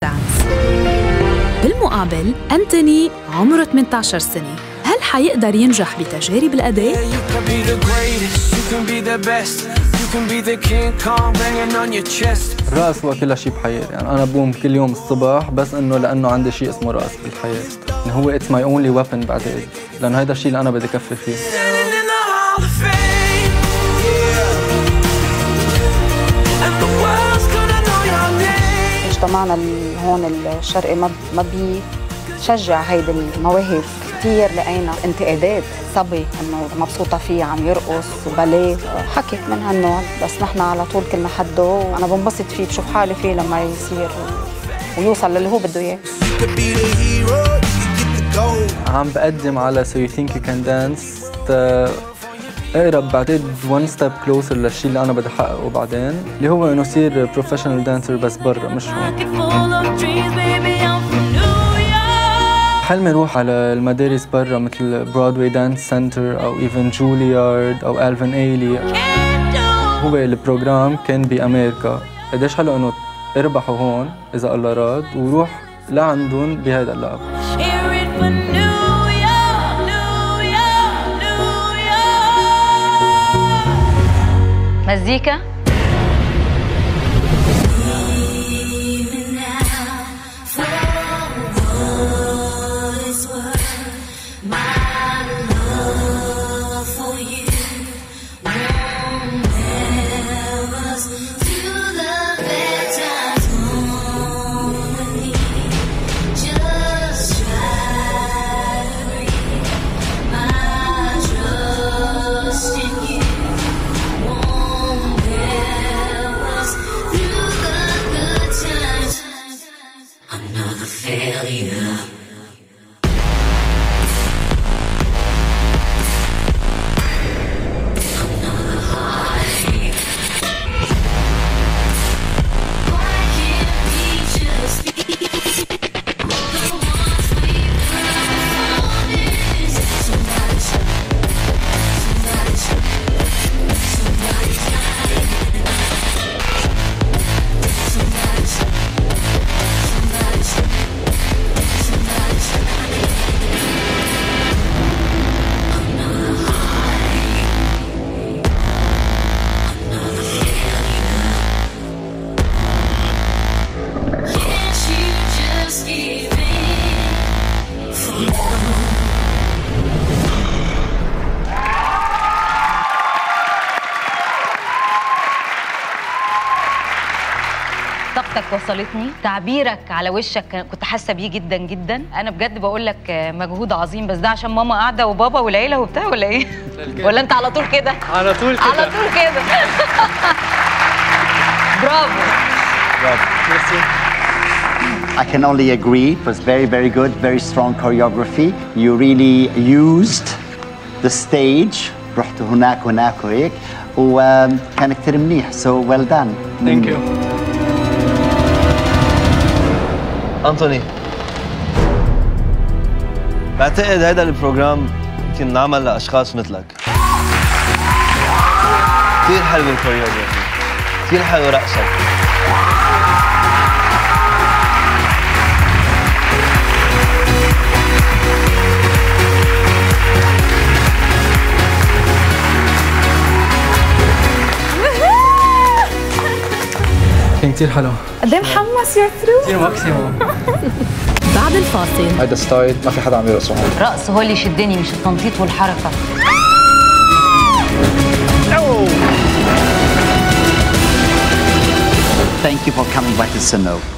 دانس. بالمقابل أنتوني عمره 18 سنة، هل حيقدر ينجح بتجارب الأداء؟ الرقص هو كل شيء بحياتي، يعني أنا بقوم كل يوم الصبح بس إنه لأنه عندي شيء اسمه رقص بالحياة، يعني هو it's my only weapon بعتقد، لأنه هيدا الشيء اللي أنا بدي كفي فيه. مجتمعنا هون الشرقي ما بيشجع هيدي المواهب كثير، لقينا انتقادات صبي انه مبسوطه فيه عم يرقص باليه حكي من هالنوع، بس نحن على طول كلنا حده، وانا بنبسط فيه بشوف حالي فيه لما يصير ويوصل للي هو بده اياه. عم بقدم على So You Think You Can Dance اقرب بعتقد one step closer للشيء اللي انا بدي احققه بعدين، اللي هو انه يصير professional dancer بس برا مش هون. حلمي اروح على المدارس برا مثل برودواي دانس سنتر او ايفن جوليارد او الفين ايلي. هو البروجرام كان بامريكا، قديش حلو انه اربحوا هون اذا الله راد وروح لعندهم بهذا اللعب. مزيكا طاقتك وصلتني، تعبيرك على وشك كنت حاسه بيه جدا جدا. انا بجد بقول لك مجهود عظيم، بس ده عشان ماما قاعده وبابا والعيله وبتاع ولا ايه؟ ولا انت على طول كده؟ على طول كده، على طول كده. برافو برافو. I can only agree. It was very, very good, very strong choreography. You really used the stage. رحتوا هناك وهناك وهيك، وكان كثير منيح. So well done. Thank you. أنتوني، بعتقد هيدا البروجرام يمكن نعمل لأشخاص مثلك. كثير حلو الكوريوغرافي، كثير حلو رقصك. كان كثير حلو. قد ايه محمس يور ثرو؟ كثير ماكسيموم. بعد الفاصل هيدا ستايل ما في حدا عم يرقصه هون. الرقص هو اللي يشدني مش التنطيط والحركه. Thank you for coming back to Sino.